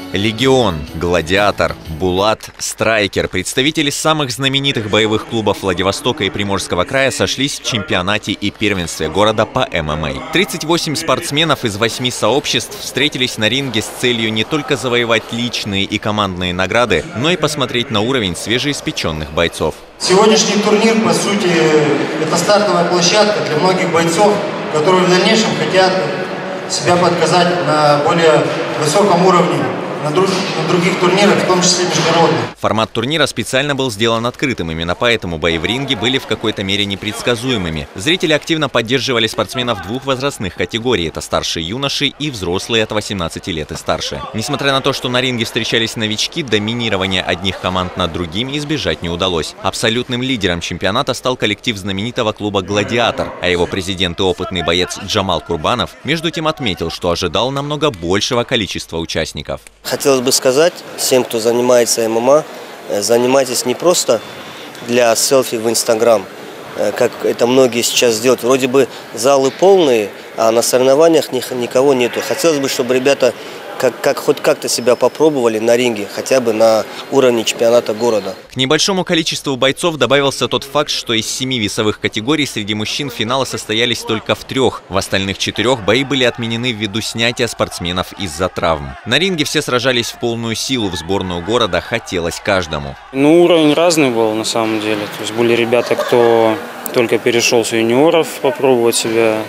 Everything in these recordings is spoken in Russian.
Легион, Гладиатор, Булат, Страйкер – представители самых знаменитых боевых клубов Владивостока и Приморского края сошлись в чемпионате и первенстве города по ММА. 38 спортсменов из 8 сообществ встретились на ринге с целью не только завоевать личные и командные награды, но и посмотреть на уровень свежеиспеченных бойцов. Сегодняшний турнир, по сути, это стартовая площадка для многих бойцов, которые в дальнейшем хотят себя показать на более высоком уровне. На других турнирах, в том числе международных. Формат турнира специально был сделан открытым, именно поэтому бои в ринге были в какой-то мере непредсказуемыми. Зрители активно поддерживали спортсменов двух возрастных категорий – это старшие юноши и взрослые от 18 лет и старше. Несмотря на то, что на ринге встречались новички, доминирования одних команд над другими избежать не удалось. Абсолютным лидером чемпионата стал коллектив знаменитого клуба «Гладиатор», а его президент и опытный боец Джамал Курбанов между тем отметил, что ожидал намного большего количества участников. Хотелось бы сказать всем, кто занимается ММА, занимайтесь не просто для селфи в Инстаграм, как это многие сейчас делают. Вроде бы залы полные, а на соревнованиях никого нету. Хотелось бы, чтобы ребята хоть как-то себя попробовали на ринге, хотя бы на уровне чемпионата города. К небольшому количеству бойцов добавился тот факт, что из 7 весовых категорий среди мужчин финалы состоялись только в 3. В остальных 4 бои были отменены ввиду снятия спортсменов из-за травм. На ринге все сражались в полную силу, в сборную города хотелось каждому. Уровень разный был на самом деле. То есть были ребята, кто только перешел с юниоров попробовать себя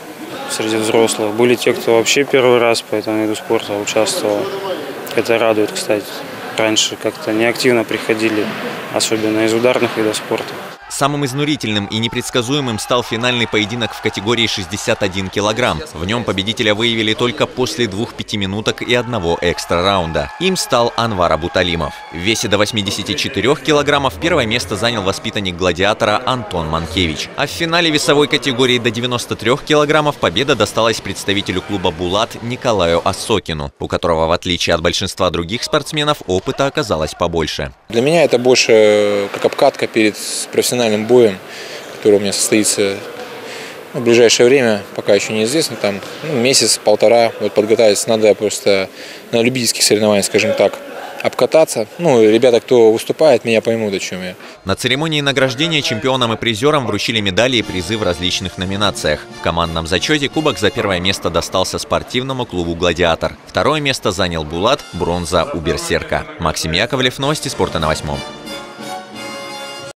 среди взрослых. Были те, кто вообще первый раз по этому виду спорта участвовал. Это радует, кстати. Раньше как-то неактивно приходили, особенно из ударных видов спорта. Самым изнурительным и непредсказуемым стал финальный поединок в категории 61 килограмм. В нем победителя выявили только после 2 пятиминуток и 1 экстра раунда. Им стал Анвар Абуталимов. В весе до 84 килограммов первое место занял воспитанник «Гладиатора» Антон Манкевич. А в финале весовой категории до 93 килограммов победа досталась представителю клуба «Булат» Николаю Осокину, у которого, в отличие от большинства других спортсменов, опыта оказалось побольше. Для меня это больше как обкатка перед профессиональным боем, который у меня состоится в ближайшее время, пока еще неизвестно, там месяц-полтора. Вот подготовиться надо просто на любительских соревнованиях, скажем так, обкататься. Ребята, кто выступает, меня поймут, о чем я. На церемонии награждения чемпионам и призерам вручили медали и призы в различных номинациях. В командном зачете кубок за первое место достался спортивному клубу «Гладиатор». Второе место занял Булат, бронза у Берсерка. Максим Яковлев, новости спорта на 8.